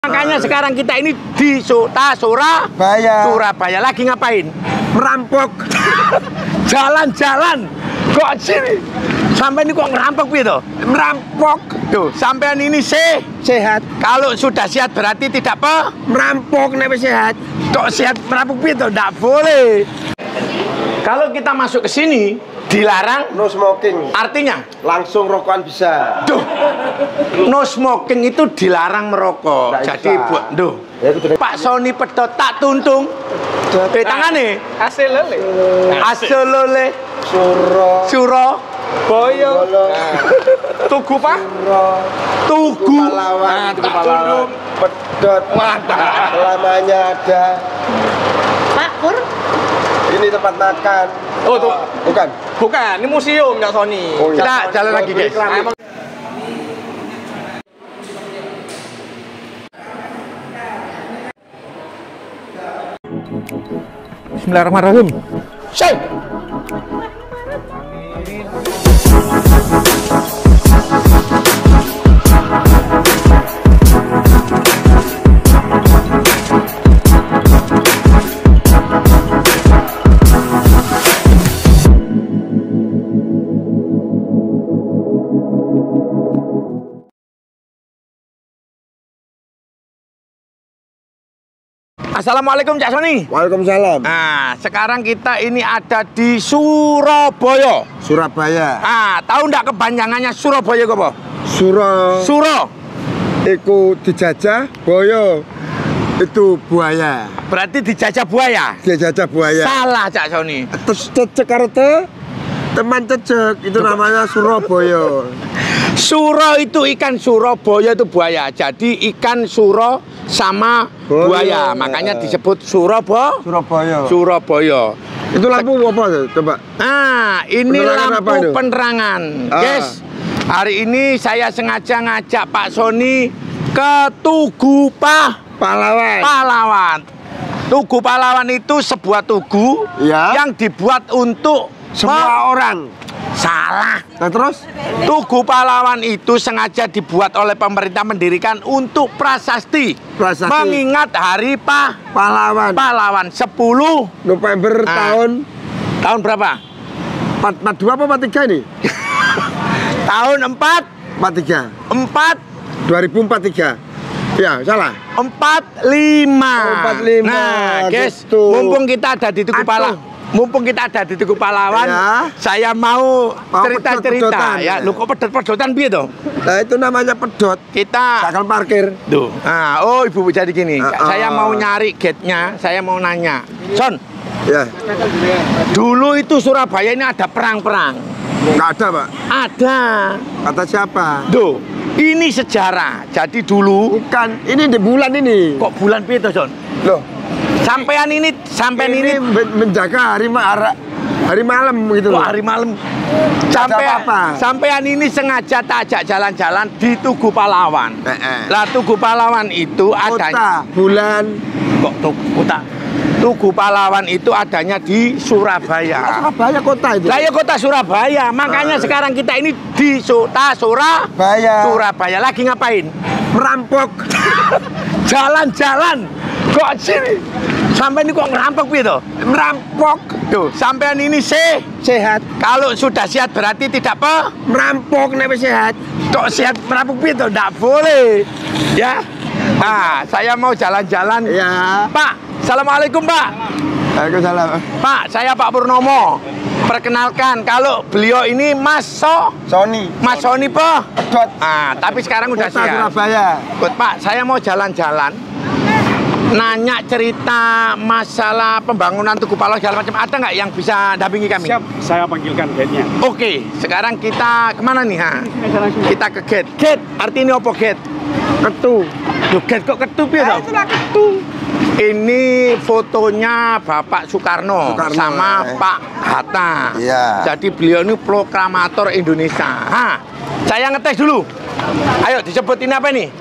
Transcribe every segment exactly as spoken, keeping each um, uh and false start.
Makanya sekarang kita ini di Sota Surabaya. Surabaya lagi ngapain? Merampok. Jalan-jalan. Kok sini? Sampai ini kok ngerampok gitu? Merampok. Tuh, sampean ini se Sehat. Kalau sudah sehat berarti tidak apa? Merampok nek sehat. Kok sehat merampok gitu? Tidak boleh. Kalau kita masuk ke sini dilarang No smoking. Artinya langsung rokokan bisa. Duh. No smoking itu dilarang merokok. Nggak Jadi bisa. buat duh. Ya, itu Pak Sony pedot tak tuntung. Di tangane Hasil lele. hasil lele Suro. suro Boyo. tugu pak Suro. tugu Pahlawan. nah, tugu Tak pahlawan tunduk. Pedot. Mantap. Selamanya ada. Pak Pur. Ini tempat makan. Oh tuh. Bukan. Bukan, ini museum ya Sony. Oh, iya. Kita jalan lagi guys. Emang Bismillahirrahmanirrahim. Syai. Assalamualaikum Cak Sony. Waalaikumsalam. Nah, sekarang kita ini ada di Surabaya. Surabaya. Ah, tahu ndak kepanjangannya Surabaya apa? Suro. Suro. Iku dijajah. Boyo. Itu buaya. Berarti dijajah buaya. Dijajah buaya. Salah Cak Sony. Terus cecek karte. Teman cecek. Itu namanya Surabaya. Suro itu ikan, Surabaya itu buaya. Jadi ikan suro sama buaya. Makanya disebut Surabaya. Surabaya. Surabaya. Itu lampu apa tuh? Coba. Nah, ini Penerangan apa lampu itu? penerangan. Ah. Guys, hari ini saya sengaja ngajak Pak Sony ke Tugu Pah Pahlawan. Pahlawan. Tugu Pahlawan itu sebuah tugu Ya. yang dibuat untuk Semua orang. Salah. Nah terus? Tugu Pahlawan itu sengaja dibuat oleh pemerintah mendirikan untuk prasasti, Prasasti. mengingat hari Pah Pahlawan. Pahlawan sepuluh November Ah. tahun tahun berapa? empat empat dua apa empat tiga ini? Tahun empat empat tiga. empat dua ribu empat tiga. Ya, salah. empat lima. Oh, empat lima, Nah, guys, gitu. mumpung kita ada di Tugu Atuh. Pahlawan, mumpung kita ada di Tugu Pahlawan, Ya. saya mau Mau cerita-cerita pedot-pedotan, ya. ya. Lu kok pedot-pedotan piye toh? Nah itu namanya pedot. Kita Takal parkir. Tuh. Nah, oh ibu jadi gini. Uh, uh. Saya mau nyari gate-nya, saya mau nanya. Son, Ya. dulu itu Surabaya ini ada perang-perang. Nggak ada, Pak. Ada. Kata siapa? Duh, ini sejarah. Jadi dulu Bukan. Ini di bulan ini. kok bulan piye toh, Son? Loh. Sampean ini sampean ini, ini men- menjaga hari ma ara- hari malam gitu loh. wah, hari malam. Ada Sampai apa-apa. sampean ini sengaja tak ajak jalan-jalan di Tugu Pahlawan. Eh, eh. Lah Tugu Pahlawan itu adanya Kota, bulan. kok Tugu kota. Tugu Pahlawan itu adanya di Surabaya. Surabaya kota itu. Lah ya kota Surabaya. Makanya Ah. sekarang kita ini di Sota Surabaya. Surabaya. Surabaya lagi ngapain? Merampok. Jalan-jalan. Kok sini? Sampai ini kok ngerampok gitu? Merampok. Tuh, sampean ini se Sehat. Kalau sudah sehat berarti tidak apa? Merampok nek sehat. Kok sehat merampok gitu? Tidak boleh. Ya. Nah, saya mau jalan-jalan. Ya. Pak, assalamualaikum Pak. Waalaikumsalam. Pak, saya Pak Purnomo. Perkenalkan, kalau beliau ini Mas So, Sony. Mas Sony Pak. Pedot. Ah, tapi sekarang udah Kota sehat. Surabaya. Ikut, Pak, saya mau jalan-jalan. Nanya cerita masalah pembangunan Tugu Pahlawan segala macam, ada nggak yang bisa dampingi kami? siap, saya panggilkan gate-nya. Oke, sekarang kita kemana nih ha? Kita ke gate. Gate, artinya apa gate? Ketu. Duh, gate kok ketup ya toh? Itulah ketu. Ini fotonya Bapak Soekarno, Soekarno, sama eh. Pak Hatta. Iya. Jadi beliau ini proklamator Indonesia. Ha, saya ngetes dulu. Ayo disebut ini apa nih?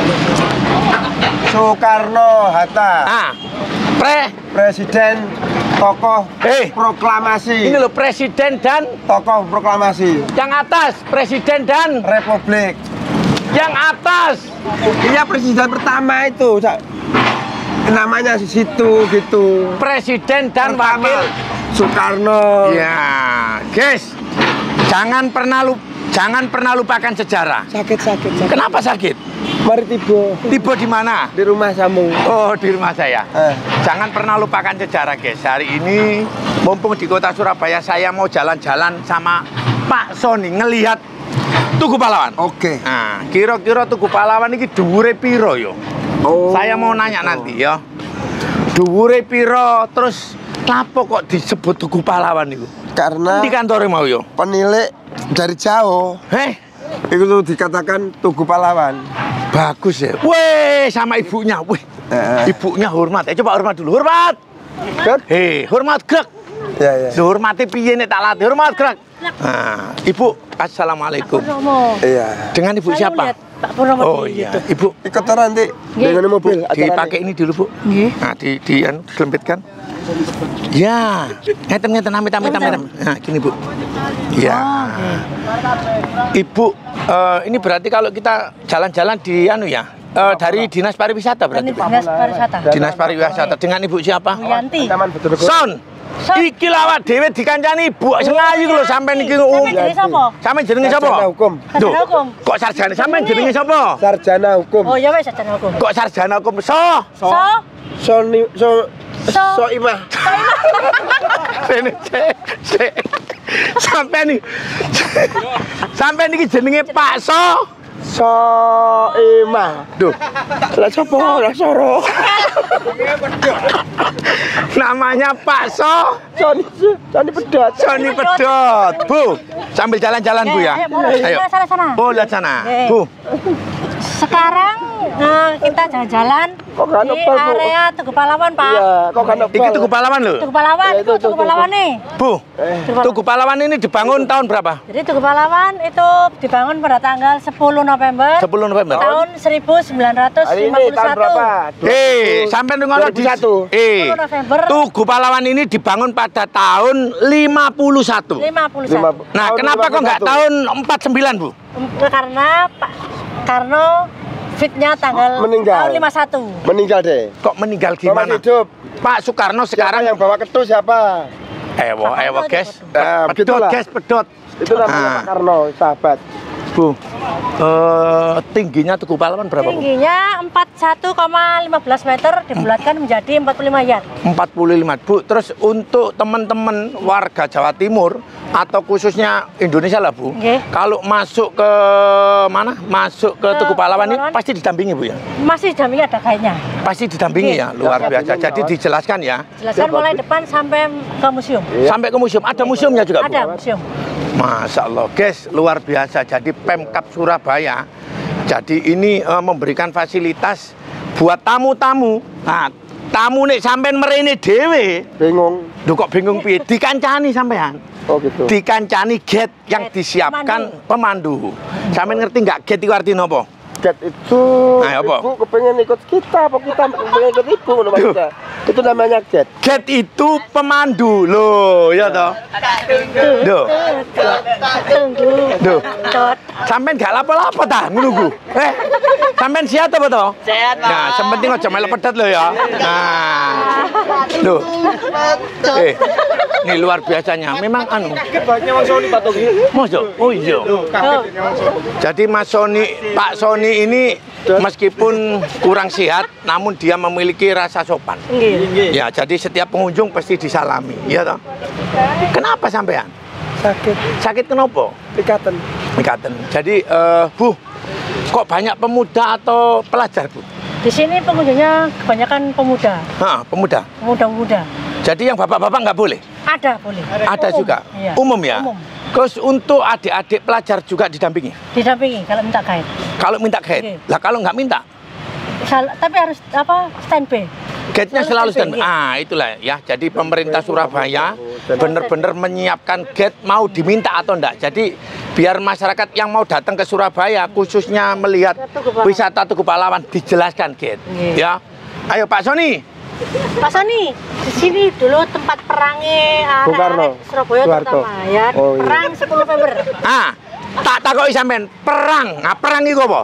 Soekarno Hatta. Ah, pre. Presiden tokoh Eh. proklamasi. Ini loh presiden dan Tokoh proklamasi yang atas presiden dan Republik Yang atas. Iya presiden pertama itu. Namanya di situ gitu. Presiden dan Pertama, wakil Soekarno. Ya, guys. Jangan pernah lupa jangan pernah lupakan sejarah. Sakit sakit. sakit. Kenapa sakit? Mari tiba. Tiba di mana? Di rumah Samu. Oh, di rumah saya. Eh. Jangan pernah lupakan sejarah, guys. Hari ini mumpung di kota Surabaya, saya mau jalan-jalan sama Pak Sony ngelihat Tugu Pahlawan. Oke. Nah, kira-kira Tugu Pahlawan ini dhuwure piro yo? Oh. Saya mau nanya nanti ya. Dhuwure piro, terus kenapa kok disebut Tugu Pahlawan itu? Karena Di kantor mau yo. penilik dari jauh Heh, itu tuh dikatakan Tugu Pahlawan. bagus ya. Weh, sama ibunya. Weh, Eh. ibunya hormat. Eh, coba hormat dulu. Hormat. Kan? Hei, hormat grek. Ya ya. Hormati piye nek tak latih. Hormat grek. Nah, Ibu, assalamualaikum. Purnomo. Iya. Dengan Ibu Selalu siapa? lihat Pak Purnomo Oh di iya, YouTube. Ibu. Ikut nanti dengan Bu, mobil. acaranya. dipakai ini dulu, Bu. Nggih. Nah, di di anu dilempitkan. Ya, ngeten ngeten amit amit amit. amit. Nah, gini, Bu. Ya. Ibu, eh, ini berarti kalau kita jalan-jalan di anu ya, eh, dari Dinas Pariwisata berarti. Ini Dinas Pariwisata. Dinas Pariwisata dengan Ibu siapa? Bu Yanti. Taman betul-betul. Son. Son. Iki lawak dhewe dikancani Ibu sengayu lho sampean iki um. Sampeyan jenenge sapa? Sampeyan jenenge sapa? Sarjana hukum. Duh, Sarjana hukum. Kok sarjana sampeyan jenenge sapa? Sarjana hukum. Oh ya wis sarjana hukum. Kok sarjana hukum? So. So, Soni so So. so imah. Sini, cek, cek. Sampeyan iki. Sampeyan iki jenenge Pak So. So imah. Duh, Lah sapa? Lah soro. namanya Pak So. Soni Soni pedot. Sony Pedot. Bu, sambil jalan-jalan Bu ya. Eh, eh, Ayo. sana, sana, sana. Oh, lihat sana. Eh. Bu. sekarang nah, kita jalan-jalan Kok nggak di nebal, Bu? area Tugu Pahlawan, Pak. Iya, kok kan Iki Tugu Pahlawan lho. Tugu Pahlawan, Ya, itu, itu, Tugu itu, Pahlawan nih. Bu, Tugu Tugu Pahlawan ini dibangun tahun berapa? Jadi Tugu Pahlawan itu dibangun pada tanggal sepuluh November sepuluh November. tahun seribu sembilan ratus Hari lima ini puluh tahun satu. berapa? Eh, sampai ngono di dua ribu satu. Eh, sepuluh November Tugu Pahlawan ini dibangun pada tahun lima puluh satu. lima puluh Lima- satu. Nah, tahun kenapa kok nggak lima puluh satu? tahun empat puluh sembilan, Bu? Karena Pak Karno fitnya tanggal Meninggal. tahun lima puluh satu. Meninggal deh. Kok meninggal Kok masih gimana? hidup. Pak Soekarno Sekarang sekarang yang bawa ketus siapa? ewo, ewo, guys. Nah, Pedot, begitulah. guys, pedot. Itu namanya Ah. Pak Karno, sahabat. Bu, eh, tingginya Tugu Pahlawan berapa, Bu? Tingginya empat puluh satu koma lima belas meter dibulatkan menjadi empat puluh lima yard. empat puluh lima, Bu. Terus untuk teman-teman warga Jawa Timur atau khususnya Indonesia lah, Bu. Nggih. Kalau masuk ke mana? Masuk ke Ke Tugu Pahlawan ini Pahlawan. pasti didampingi, Bu ya? Masih dampingi ada guide-nya. Pasti didampingi Nggih. ya, luar Ya, biasa. ya, Jadi ya. dijelaskan ya. Jelaskan mulai depan sampai ke museum. Iya. Sampai ke museum. Ada museumnya juga, Bu? Ada museum. Masya Allah, guys, luar biasa. Jadi Pemkab Surabaya, jadi ini eh, memberikan fasilitas buat tamu-tamu. Nah, tamu nih sampean merene dhewe. Bingung. Duh kok bingung piye? Dikancani sampean. Oh gitu. Dikancani gate yang Gate, disiapkan pemandu. Sampean ngerti nggak gate itu artinya apa? Gat itu Nah, apa? ibu kepengen ikut kita, apa kita kepengen ikut ibu ngono Duh. maksudnya. Itu namanya get. Gate itu pemandu loh, ya toh. Duh, Tunggu. duh. Dot. Sampean gak lapo-lapo ta nunggu. Eh, sampean sihat apa toh? Sehat, Pak. Nah, sementing aja melu pedet lo ya. Nah. Loh. Eh, ini luar biasanya. Memang anu. Banyak Mas Sony Pak Togi. Mosok? Oh iya. Oh, Jadi Mas Sony, Pak Sony ini meskipun kurang sehat, namun dia memiliki rasa sopan. nggih. Ya, jadi setiap pengunjung pasti disalami, ya toh. Kenapa sampean? Sakit. Sakit kenapa? Ikatan. Ikaten. Jadi, eh, Bu, kok banyak pemuda atau pelajar, Bu? Di sini pengunjungnya kebanyakan pemuda, Hah, pemuda. pemuda-pemuda. Jadi yang bapak-bapak nggak boleh? Ada boleh. Ada Umum. juga? Iya. Umum ya? Umum. Terus untuk adik-adik pelajar juga didampingi? Didampingi kalau minta guide. Kalau minta guide? Oke. Lah kalau nggak minta? Sal- tapi harus apa standby. Guide-nya Selalu selalu stand. standby, Ah, itulah ya. Jadi pemerintah Surabaya benar-benar menyiapkan guide mau diminta atau enggak. Jadi biar masyarakat yang mau datang ke Surabaya khususnya melihat Tugu Pahlawan. wisata Tugu Pahlawan dijelaskan guide. Iya. Ya. Ayo Pak Sony. Pak Sony, di sini dulu tempat perangnya Bung Karno. anak-anak Surabaya Soeharto. terutama ya. Oh, iya. Perang sepuluh November. Ah, tak takoki sampean, perang. Nah, perang iku apa?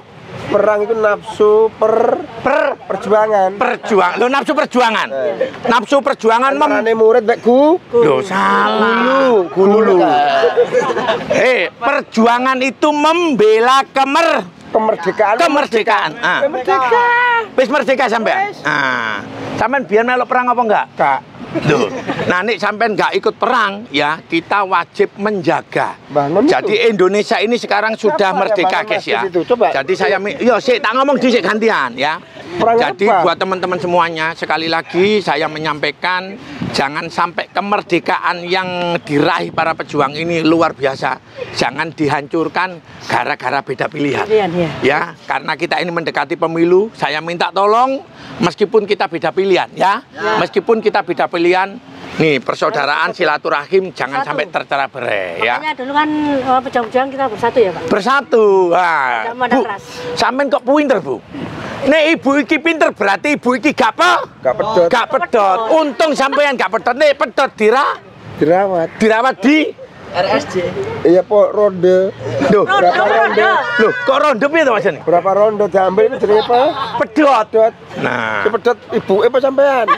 perang itu nafsu per Per perjuangan. perjuang. Lo nafsu perjuangan. Nafsu perjuangan mem Antarane murid mek gu. Loh, salah. Gulu. Eh, perjuangan itu membela kemer Kemerdekaan. kemerdekaan. Ah. Merdeka. Wis merdeka sampean. Ah. Sampean biar melok perang apa enggak? Kak. Loh. Nah, nek sampean enggak ikut perang, ya, kita wajib menjaga. Bangun itu. Jadi Indonesia ini sekarang sudah Siapa merdeka, yang bangun guys ya. masjid itu? Coba. Jadi saya mi- yo sik tak ngomong dhisik gantian ya. Perang Jadi apa? buat teman-teman semuanya, sekali lagi saya menyampaikan jangan sampai kemerdekaan yang diraih para pejuang ini luar biasa. Jangan dihancurkan gara-gara beda pilihan. Pilihan, ya. Ya, karena kita ini mendekati pemilu, saya minta tolong meskipun kita beda pilihan ya. Meskipun kita beda pilihan, nih persaudaraan silaturahim jangan Bersatu. sampai tercerai berai ya. Makanya dulu kan eh, pejuang-pejuang kita bersatu ya Pak. Bersatu. Wah, Tidak memandang Bu, ras. sampean kok pinter, Bu? Nek ibu iki pinter berarti ibu iki gak apa? Gak pedot. Gak pedot. Untung sampean gak pedot. Nek pedot dira Dirawat. dirawat di R S J. Iya po ronde. Loh, Rondo, rondo. loh kok rondo piye to Mas? Berapa ronde diambil itu jenenge apa? Pedot. Pedot. Nah, Si pedot ibu apa sampean?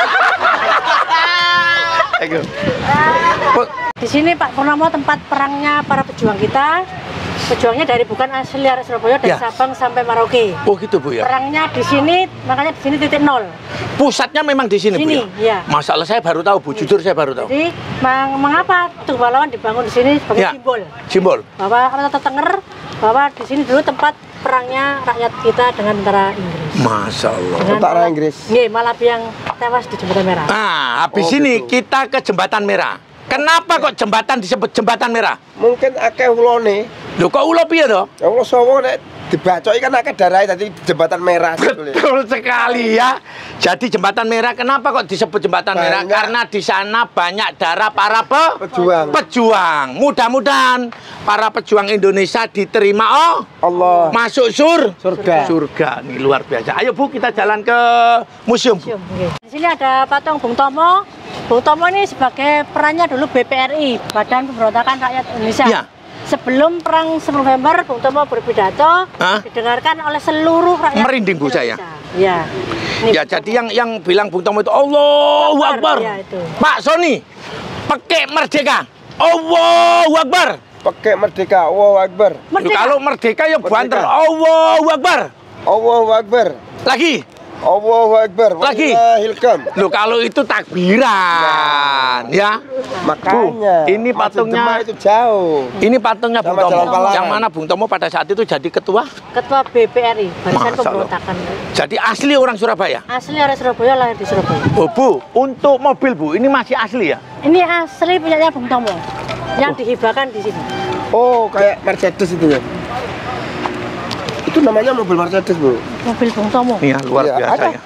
ayo. Bu, Di sini Pak Purnomo tempat perangnya para pejuang kita. Pejuangnya dari bukan asli arek Surabaya dari Ya. Sabang sampai Merauke. oh gitu Bu ya. Perangnya di sini, makanya di sini titik nol. Pusatnya memang di sini, Bu Sini, ya. ya. Masalah saya baru tahu, Bu. Jujur saya baru tahu. Jadi meng- mengapa Tugu Pahlawan dibangun di sini sebagai Ya. simbol Simbol. bahwa Kota Tenger bahwa di sini dulu tempat perangnya rakyat kita dengan tentara Inggris. Masya Allah. Dengan Tentara Malap- Inggris. Nggih, Malabi yang tewas di Jembatan Merah. Nah, habis Oh, ini gitu. kita ke Jembatan Merah. Kenapa kok jembatan disebut Jembatan Merah? Mungkin akeh ulone. Loh kok ulo piye to? Ya Allah sawo nek dibacoki kan akeh darah tadi jembatan merah sebetulnya. Betul sekali ya. Jadi Jembatan Merah, kenapa kok disebut Jembatan Merah? Banyak. Karena di sana banyak darah para pe Pejuang. pejuang. Mudah-mudahan para pejuang Indonesia diterima oh Allah. masuk sur Surga. surga. Nih luar biasa. Ayo Bu, kita jalan ke museum. Bu. Museum, nggih. Di sini ada patung Bung Tomo. Bung Tomo ini sebagai perannya dulu B P R I, Badan Pemberontakan Rakyat Indonesia. Ya. Sebelum perang sepuluh November, Bung Tomo berpidato, Hah? didengarkan oleh seluruh rakyat. Merinding, Bu, saya. Indonesia. Ya. Ini Ya, Bung jadi Tomo. yang yang bilang Bung Tomo itu Allahu Akbar. Ya, itu. Pak Sony, pakai merdeka. Allahu Akbar. Pakai merdeka. Allahu Akbar. Loh, Merdeka. kalau merdeka ya Merdeka. banter. Allahu Akbar. Allahu Akbar. Lagi. Allahu Akbar. Lagi. Hilkam. Loh, kalau itu takbiran, ya. Makanya. Bu, ini Masjid patungnya- Demak itu jauh. Ini patungnya Bung Sama Tomo. Jalan Pahlawan. Yang mana Bung Tomo pada saat itu jadi ketua. Ketua B P R I, Barisan Masa Allah. Pemberontakan. Jadi asli orang Surabaya. Asli orang Surabaya, lahir di Surabaya. Oh, Bu, untuk mobil Bu, ini masih asli ya? Ini asli punyanya Bung Tomo yang dihibahkan di sini. Oh, kayak Mercedes itu ya. Itu namanya mobil Mercedes, Bu. Mobil Bung Tomo. Iya, luar Iya, biasa ada. ya.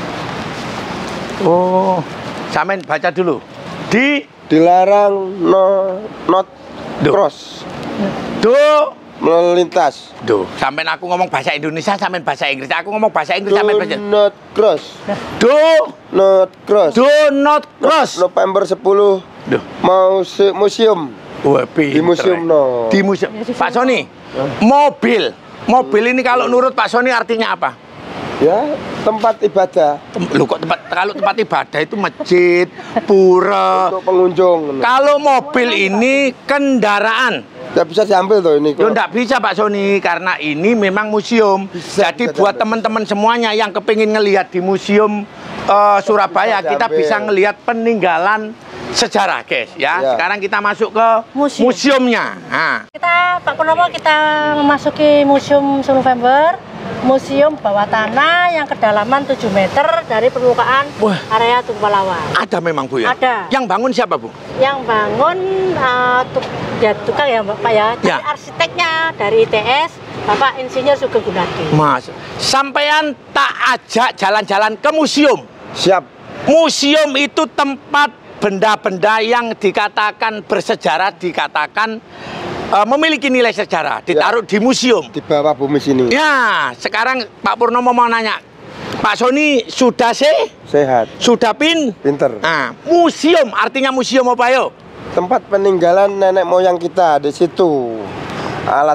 Oh, Samen baca dulu. Di Dilarang no not Duh. cross do melintas. do. Sampean aku ngomong bahasa Indonesia, sampean bahasa Inggris. Aku ngomong bahasa Inggris, sampean Do bahasa. not cross. Do Not cross. do not cross. November sepuluh Duh. mau se- museum. Wah, pinter, Di museum, ya. no. Di museum. Pak Sony, mobil. Mobil ini kalau menurut Pak Sony artinya apa? Ya, tempat ibadah Tem- Loh kok tempat kalau tempat ibadah itu masjid, pura. untuk pengunjung. Kalau mobil ini kendaraan. Ya bisa diambil tuh ini. Loh enggak bisa Pak Sony karena ini memang museum. Bisa, Jadi bisa buat diambil. teman-teman semuanya yang kepingin ngelihat di museum eh, Surabaya, Bisa kita diambil. bisa ngelihat peninggalan sejarah, guys. Ya, Ya. sekarang kita masuk ke Museum. museumnya. Nah, Kita, Pak Purnomo, kita memasuki Museum sepuluh November, museum bawah tanah yang kedalaman tujuh meter dari permukaan Wah. area Tugu Pahlawan. ada memang Bu ya. Ada. Yang bangun siapa Bu? Yang bangun uh, tuk- ya tukang ya Pak ya, tapi Ya. arsiteknya dari I T S, Bapak Insinyur Sugeng Gunardi. Mas, sampean tak ajak jalan-jalan ke museum. Siap. Museum itu tempat benda-benda yang dikatakan bersejarah, dikatakan eh, memiliki nilai sejarah, ditaruh di museum. Di bawah bumi sini. Ya, sekarang Pak Purnomo mau nanya, Pak Sony sudah sih? Sehat. Sudah pin? Pinter. Nah, museum, artinya museum apa yo? Tempat peninggalan nenek moyang kita di situ. Alat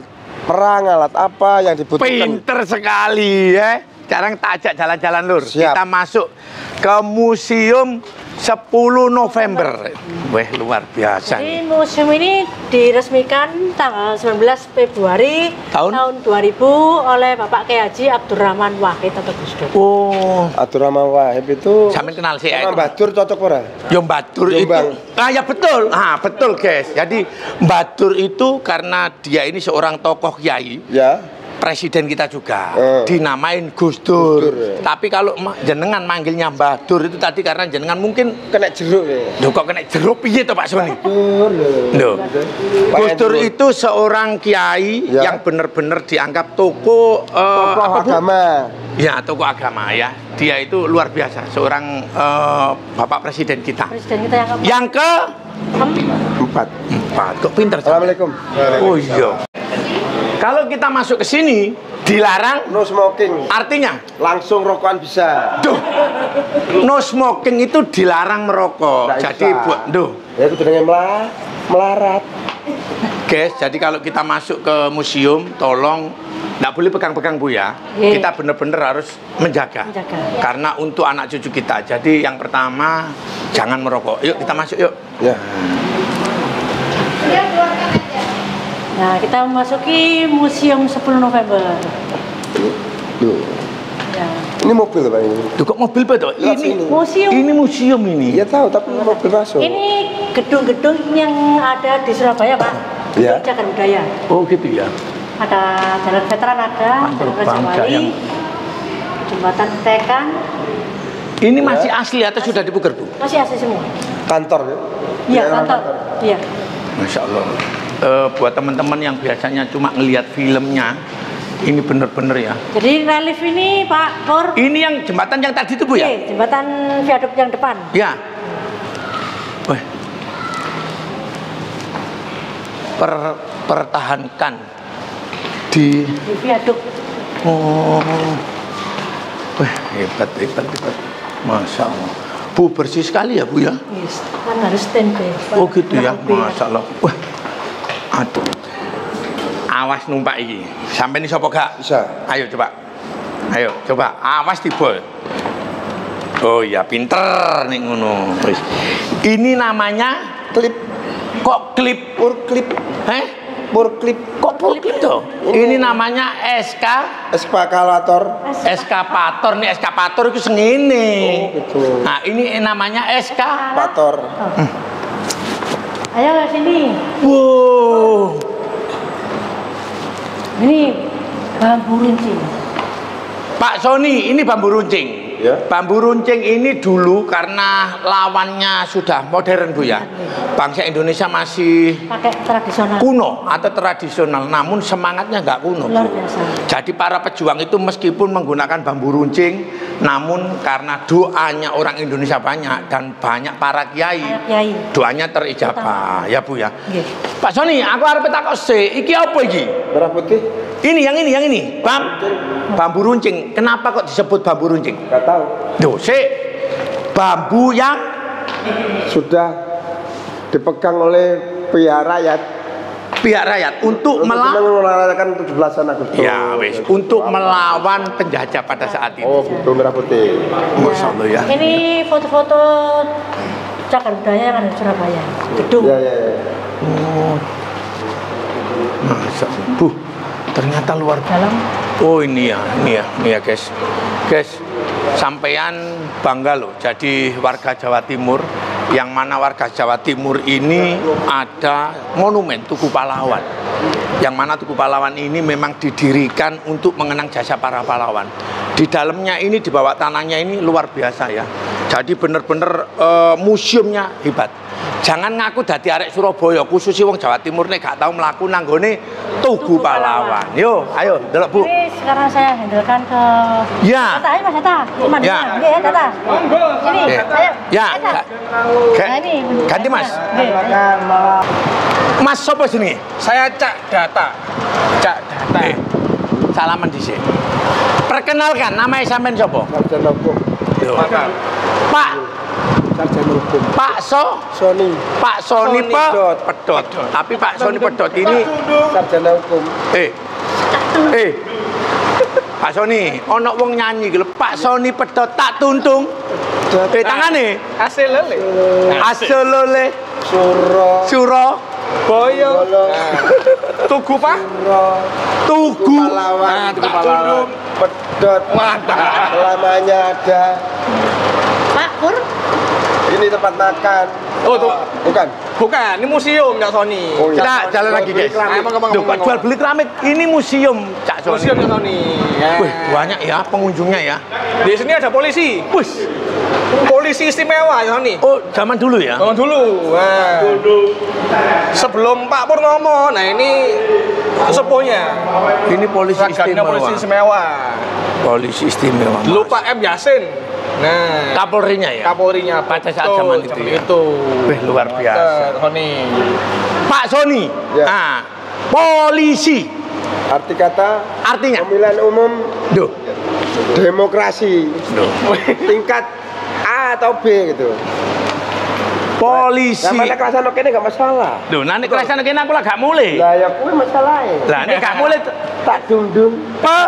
perang, alat apa yang dibutuhkan. Pinter sekali ya. Sekarang tak ajak jalan-jalan Lur. Siap. Kita masuk ke Museum sepuluh November. Weh, luar biasa. Jadi museum ini diresmikan tanggal sembilan belas Februari Tahun? tahun dua ribu oleh Bapak Kiai Haji Abdurrahman Wahid atau Gus Dur. Oh, Abdurrahman Wahid itu sampai kenal sih. sama Batur cocok ora? Yo Batur itu. Jombang. Ah ya betul. Ah betul guys. Jadi Batur itu karena dia ini seorang tokoh kiai. Ya. Presiden kita juga Eh. dinamain Gus Dur. Gus Dur, ya. Tapi kalau ma- jenengan manggilnya Mbah Dur itu tadi karena jenengan mungkin Kena jeruk ya. Loh kok kena jeruk piye to Pak Soni? Dur. Loh. Pak Gus Dur Hendro. itu seorang kiai Ya. yang benar-benar dianggap tokoh eh, Tokoh apa, Bu? agama. Ya, tokoh agama ya. Dia itu luar biasa, seorang eh, Bapak Presiden kita. Presiden kita yang keempat. Yang ke Empat. empat. Kok pinter? Cak? Assalamualaikum. Oh iya. Kalau kita masuk ke sini dilarang, No smoking. artinya Langsung rokokan bisa. duh, no smoking itu dilarang merokok. Nggak Jadi bisa. buat, duh, Ya itu dengan melah, melarat. guys. Jadi kalau kita masuk ke museum, tolong nggak boleh pegang-pegang Bu ya. Iya. Kita bener-bener harus menjaga. Menjaga. Karena untuk anak cucu kita. Jadi yang pertama jangan merokok. Yuk kita masuk yuk. Ya. Nah, kita memasuki Museum sepuluh November. Duh. Ya. Ini mobil Pak ini. Duh kok mobil betul? Lihat Ini sini. Museum. ini museum ini. Iya tahu tapi mobil masuk. Ini gedung-gedung yang ada di Surabaya, Pak. Ya. Gedung Cagar Budaya. Oh gitu ya. Ada Jalan Veteran ada, Kantor Jalan Raja Bangga Wali, yang- Jembatan Tekan, Ini masih asli atau sudah dipugar Bu? masih asli semua. Kantor ya. Iya, Daerah kantor. Iya. Masya Allah. Eh, buat teman-teman yang biasanya cuma ngelihat filmnya, ini bener-bener ya. Jadi relief ini Pak Pur, Ini yang jembatan yang tadi itu Bu ya? iya, jembatan viaduk yang depan. Ya. Weh. Per, pertahankan di Di viaduk. oh. Weh, hebat, hebat, hebat. Masya Allah. Bu bersih sekali ya Bu ya? Yes, kan harus standby. Pak. Oh gitu ya, Rapi. Masya Allah. Wah, aduh. Awas numpak iki. Sampai ini sapa gak? Bisa. Ayo coba. Ayo coba. Awas tiba. Oh iya, pinter nih ngono. Wis. Ini namanya Klip, kok klip? pur klip, Heh? pur klip. Kok klip itu? Ini namanya S K Eskavator. eskapator. Nih eskapator itu sengene. Oh, gitu. Nah, ini namanya S K. Pator. Ayo ke sini. Wow. Ini bambu runcing. Pak Soni, ini bambu runcing. Ya. Bambu runcing ini dulu karena lawannya sudah modern Bu ya. Bangsa Indonesia masih Pakai tradisional. kuno atau tradisional, namun semangatnya nggak kuno. Luar Bu. biasa. Jadi para pejuang itu meskipun menggunakan bambu runcing, namun karena doanya orang Indonesia banyak dan banyak para kiai, Para kiai. doanya terijabah, ya Bu ya. Nggih. Pak Soni, aku harus takut sih, iki apa iki? Merah putih. Ini yang ini, yang ini, bam, bambu runcing. Kenapa kok disebut bambu runcing? Gak tahu. Duh, sik, bambu yang Sudah dipegang oleh pihak rakyat. pihak rakyat untuk melawan, melakukan tujuh belasan Agustus. ya wes, untuk melawan penjajah pada saat itu. Oh, gitu merah putih. Masya Allah ya. Ini foto-foto Cagar Budaya yang ada di Surabaya. Gedung. Ya, ya, ya. Oh, Masya Allah. Bu, ternyata luar biasa. Dalam Oh ini ya, ini ya, ini ya guys. Guys, sampean bangga loh jadi warga Jawa Timur, yang mana warga Jawa Timur ini ada monumen Tugu Pahlawan, yang mana Tugu Pahlawan ini memang didirikan untuk mengenang jasa para pahlawan. Di dalamnya ini, di bawah tanahnya ini luar biasa ya. Jadi bener-bener uh, museumnya hebat. Jangan ngaku dadi arek Surabaya, khususnya wong Jawa Timur nih gak tahu melaku nanggone Tugu Pahlawan. Yo, ayo, delok Bu. ini sekarang saya handlekan ke Ya. Data, ayo Mas Data. Cuman Ya. Nggih, ya, Data. Ini, Oke. ayo. Ya, Data. Ga- Nah, ini. ganti Mas. Nggih, ayo. Mas sopo sini? Saya Cak Data. Cak Data. Eh, salaman dhisik. Perkenalkan, namanya sampean sopo? Sarjana hukum. Pak, Sarjana hukum. Pak So, Sony. Pak Soni Soni Pe- Pedot. Pedot. Tapi Pak Soni Pedot ini Sarjana hukum. eh Eh, Pak Sony, ono wong nyanyi gitu. Pak Sony pedot tak tuntung. Eh, tangane. Hasil lele. Asolole Suro. Suro Boyo. Bolo. Tugu Pak. Suro. Tugu. Pahlawan. Nah, Tugu Tak Pahlawan. Tundung, pedot. Mantap. Selamanya ada. Pak Pur, Ini tempat makan. Oh, tuh. Bukan. Bukan, ini museum Cak Sony. Oh, iya. Kita jalan lagi, guys. Nah, emang kemang Duh, kok jual beli keramik? Ini museum, Cak Sony. Museum Cak Sony. Ya. Wih, banyak ya pengunjungnya ya. Di sini ada polisi. Wih, Polisi istimewa Cak Sony. oh zaman dulu ya? Zaman dulu. Nah. Sebelum Pak Purnomo. Nah, ini sepuhnya. Ini polisi Seragamnya istimewa. polisi istimewa. Polisi istimewa. Dulu Pak M Yasin. Nah, Kapolrinya ya? Kapolrinya Pada saat betul, zaman itu ya? itu. Wih, luar biasa. Cak Sony. Pak Sony. Ya. Nah, polisi. Arti kata Artinya? pemilihan umum Duh. demokrasi Duh. tingkat A atau B gitu. Polisi. Nah, mana kelasan oke ini gak masalah. Duh, nanti kelasan kene aku lah gak mulai. Lah ya kuwi masalahnya. Lah, ini gak mulai. Tak dundung, Pak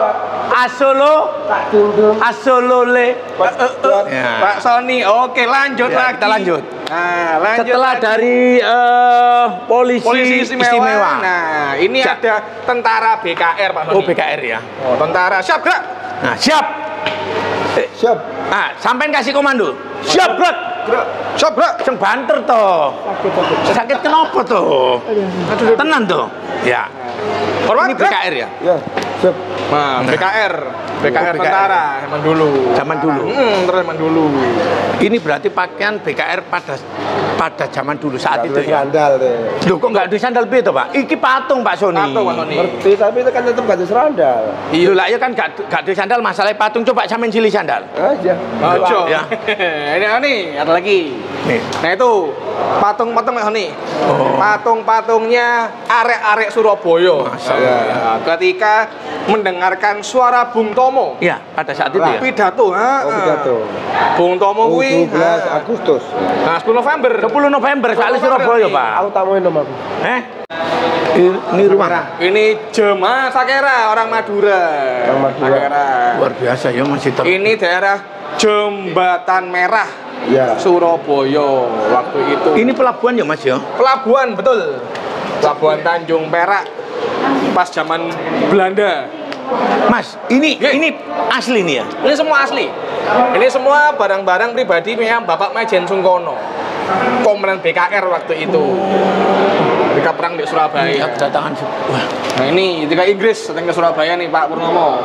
Asolo, tak dundung. Asolole. Pedot. Ya. Pak Sony. Oke, lanjut Ya, lagi. kita lanjut. Nah, lanjut Setelah lagi. dari eh, polisi, Polisi istimewa. istimewa. Nah, ini Cak. ada tentara B K R Pak Sony. Oh, B K R ya. Oh, tentara siap gerak. Nah, siap. Siap. Nah, sampean kasih komando. Siap, gerak. Gerak. Siap gerak. Sing banter toh. Sakit kenapa toh? Tenan toh. Ya. Hormat Ini B K R ya. Ya, siap. Nah, B K R. B K R Oh, B K R. tentara zaman dulu. Zaman dulu. Hmm, terus zaman dulu. Ini berarti pakaian B K R pada pada zaman dulu saat Gak itu tulis ya. sandal deh. Loh, kok nggak ada sandal B toh, Pak? Iki patung Pak Sony. Patung, Pak Sony. Ngerti, tapi itu kan tetap gak ada sandal. Iya lah, ya kan gak, gak ada sandal, masalah patung. Coba sampean silih sandal. Aja. Ojo. Ya. Ini nih, ada lagi. Nih. Nah itu patung-patung Pak Sony. Oh. Patung-patungnya arek-arek Surabaya. Masya Allah. Nah, ketika mendengarkan suara Bung Tomo. Iya, pada saat itu ya. Pidato, ha? Oh, pidato. Bung Tomo kuwi. tujuh belas ha. Agustus. Nah, sepuluh November. sepuluh November soalnya Surabaya, Pak. Aku tamuin nama aku. Eh? Ini rumah. Ini Jemaah Sakera orang Madura. Orang Madura. Sakera. Luar biasa ya, masih ter... Ini daerah Jembatan Merah Ya. Surabaya waktu itu. Ini pelabuhan ya, Mas ya? Pelabuhan, betul. Pelabuhan Tanjung Perak pas zaman Belanda. Mas, ini Ye. ini asli nih ya? Ini semua asli. Ini semua barang-barang pribadi yang Bapak Majen Sungkono, Komandan B K R waktu itu. Ketika perang di Surabaya. Iya, kedatangan. Wah. Nah ini ketika Inggris datang ke Surabaya nih Pak Purnomo.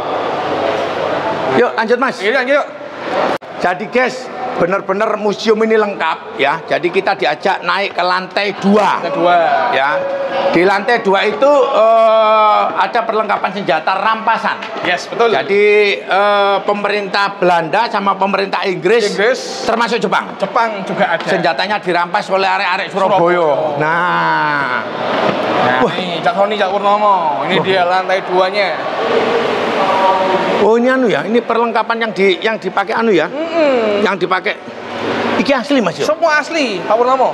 Yuk, lanjut Mas. Ini lanjut yuk. Jadi guys, benar-benar museum ini lengkap ya. Jadi kita diajak naik ke lantai dua. Kedua. Ya, di lantai dua itu eh, ada perlengkapan senjata rampasan. Yes, betul. Jadi eh, pemerintah Belanda sama pemerintah Inggris, Inggris. termasuk Jepang. Jepang juga ada. Senjatanya dirampas oleh arek-arek Surabaya. Surabaya. Nah, Nah, Wah. ini Cak Sony, Cak Purnomo. Ini Wah. dia lantai duanya. oh ini anu ya, ini perlengkapan yang di yang dipakai anu ya, Mm-mm. yang dipakai. Iki asli Mas yo. Semua asli, Pak Purnomo.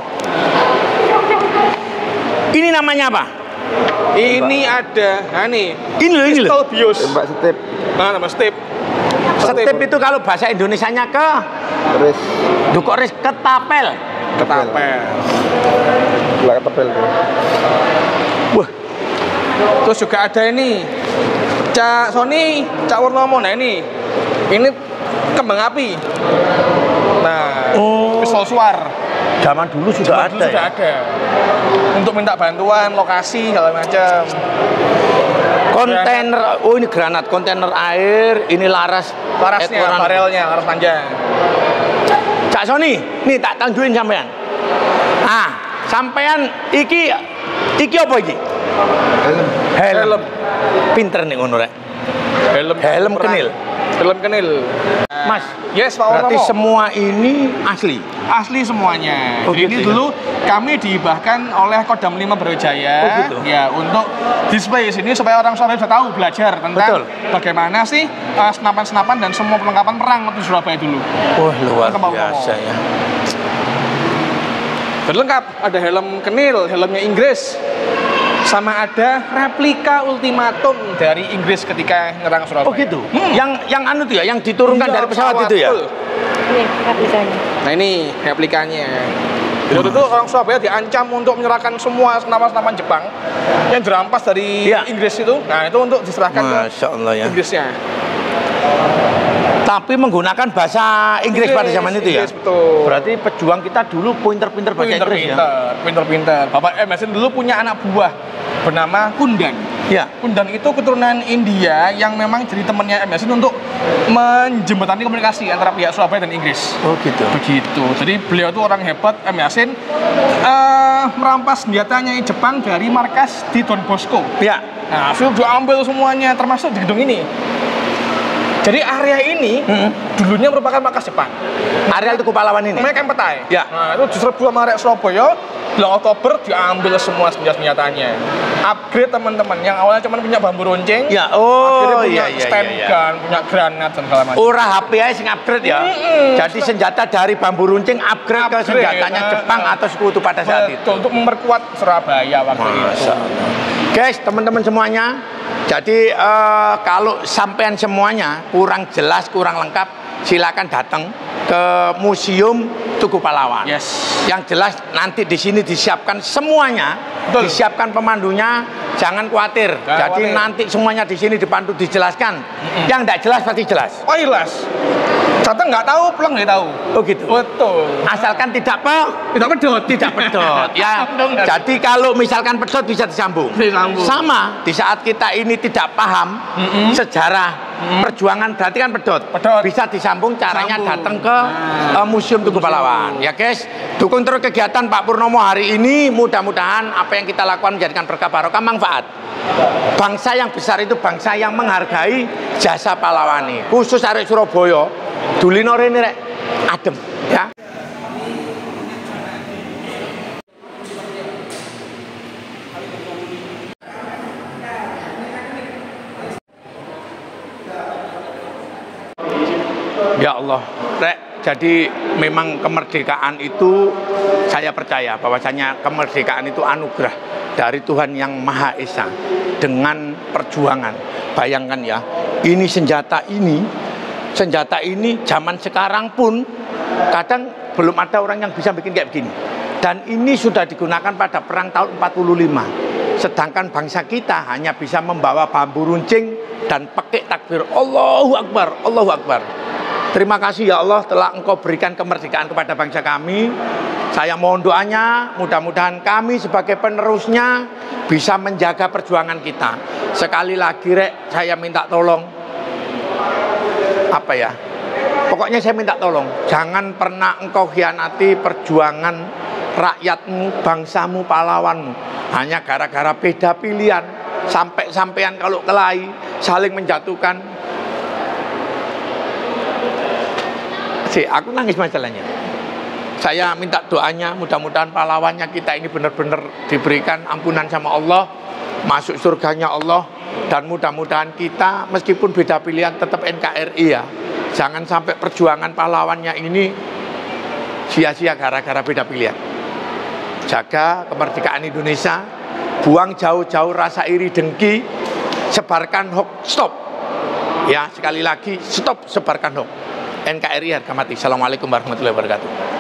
Ini namanya apa? Ini ada, nah nih, Ini loh, ini loh. pistol bius. Tembak setip. Nah, nama step. Step itu kalau bahasa Indonesianya ke Terus Dukok ris ketapel. Ketapel. Belah ketepel tuh. Wah, Terus juga ada ini Cak Sony, Cak Purnomo. Nah ini, ini kembang api. Nah, Oh. pistol suar. zaman dulu sudah Dulu ada. sudah ya? ada. Untuk minta bantuan, lokasi segala macam. Kontainer, oh ini granat, kontainer air, ini laras, Larasnya, ekoran. barelnya, laras panjang. Cak Sony, nih tak tanjuin sampean. Ah, sampean iki iki apa iki? Helm. Helm. Helm. Pinter nih ngono rek. Helm, Helm perang. kenil. Helm kenil. Mas, Yes, Pak berarti Purnomo. semua ini asli. Asli semuanya. Oh, Jadi gitu ini ya? dulu kami dihibahkan oleh Kodam lima Brawijaya Oh, gitu? ya untuk display di sini supaya orang Surabaya bisa tahu belajar tentang Betul. bagaimana sih uh, senapan-senapan dan semua perlengkapan perang waktu Surabaya dulu. Wah, luar Pak biasa Purnomo. ya. Berlengkap, ada helm kenil, helmnya Inggris. sama ada replika ultimatum dari Inggris ketika nyerang Surabaya. Oh gitu. Hmm. Yang yang anu tuh ya, yang diturunkan Iya, dari pesawat itu ya. betul. Ini replikanya. Nah ini replikanya. Jadi waktu itu orang Surabaya diancam untuk menyerahkan semua senapan-senapan Jepang yang dirampas dari Ya. Inggris itu. Nah itu untuk diserahkan Masya Allah ke ya. Inggrisnya. Tapi menggunakan bahasa Inggris, pada zaman itu ya. Inggris, betul. Berarti pejuang kita dulu pinter-pinter bahasa Inggris ya. Pinter-pinter, pinter-pinter. Bapak M. Yasin dulu punya anak buah bernama Kundan. Ya. Kundan itu keturunan India yang memang jadi temannya M. Yasin untuk menjembatani komunikasi antara pihak Surabaya dan Inggris. Oh gitu. Begitu. Jadi beliau itu orang hebat, M. Yasin uh, merampas senjatanya Jepang dari markas di Don Bosco. Ya. Nah, sudah diambil semuanya termasuk di gedung ini. Jadi area ini Hmm. dulunya merupakan markas Jepang. Areal Tugu Pahlawan ini. Namanya Kempetai. Ya. Nah, itu diserbu sama arek Surabaya. Bulan Oktober diambil semua senjata-senjatanya. Upgrade teman-teman yang awalnya cuma punya bambu runcing. Ya, oh akhirnya punya iya iya stand iya. gun, punya granat dan segala macam. Ora H P aja sing upgrade ya. Mm-mm. Jadi senjata dari bambu runcing upgrade, ke Upgrade, senjatanya nah, Jepang nah. atau sekutu pada saat itu. Betul, untuk memperkuat Surabaya waktu itu. Masya Allah. Guys, teman-teman semuanya, jadi eh, kalau sampean semuanya kurang jelas, kurang lengkap, silakan datang ke Museum Tugu Pahlawan. Yes. Yang jelas nanti di sini disiapkan semuanya, Betul. disiapkan pemandunya, jangan khawatir. Jangan jadi khawatir. nanti semuanya di sini dipandu dijelaskan. Mm-mm. Yang tidak jelas pasti jelas. Oh jelas. Datang nggak tahu, pulang nggak tahu. Oh gitu. Betul. Asalkan tidak pe, Tidak pedot. tidak pedot ya. Benar. Jadi kalau misalkan pedot bisa disambung. Disambung. Sama di saat kita ini tidak paham Mm-mm. sejarah perjuangan berarti kan pedot. Pedot. Bisa disambung caranya Sambung. datang ke Nah. uh, Museum Tugu Pahlawan. Ya guys, dukung terus kegiatan Pak Purnomo hari ini. Mudah-mudahan apa yang kita lakukan menjadikan berkah barokah manfaat. Bangsa yang besar itu bangsa yang menghargai jasa pahlawani. Khusus arek Surabaya, dulino rene rek adem ya. Ya Allah, Rek, jadi memang kemerdekaan itu saya percaya bahwasanya kemerdekaan itu anugerah dari Tuhan yang Maha Esa dengan perjuangan. Bayangkan ya, ini senjata ini, senjata ini zaman sekarang pun kadang belum ada orang yang bisa bikin kayak begini. Dan ini sudah digunakan pada perang tahun empat puluh lima. Sedangkan bangsa kita hanya bisa membawa bambu runcing dan pakai takbir Allahu Akbar, Allahu Akbar. Terima kasih ya Allah telah Engkau berikan kemerdekaan kepada bangsa kami. Saya mohon doanya, mudah-mudahan kami sebagai penerusnya bisa menjaga perjuangan kita. Sekali lagi Rek, saya minta tolong. Apa ya? Pokoknya saya minta tolong, jangan pernah engkau khianati perjuangan rakyatmu, bangsamu, pahlawanmu. Hanya gara-gara beda pilihan, sampai-sampean kalau kelahi, saling menjatuhkan. Si, aku nangis masalahnya. Saya minta doanya, mudah-mudahan pahlawannya kita ini benar-benar diberikan ampunan sama Allah, masuk surganya Allah, dan mudah-mudahan kita meskipun beda pilihan tetap N K R I ya. Jangan sampai perjuangan pahlawannya ini sia-sia gara-gara beda pilihan. Jaga kemerdekaan Indonesia, buang jauh-jauh rasa iri dengki, sebarkan hoax, stop. Ya, sekali lagi, stop sebarkan hoax. N K R I harga mati. Assalamualaikum warahmatullahi wabarakatuh.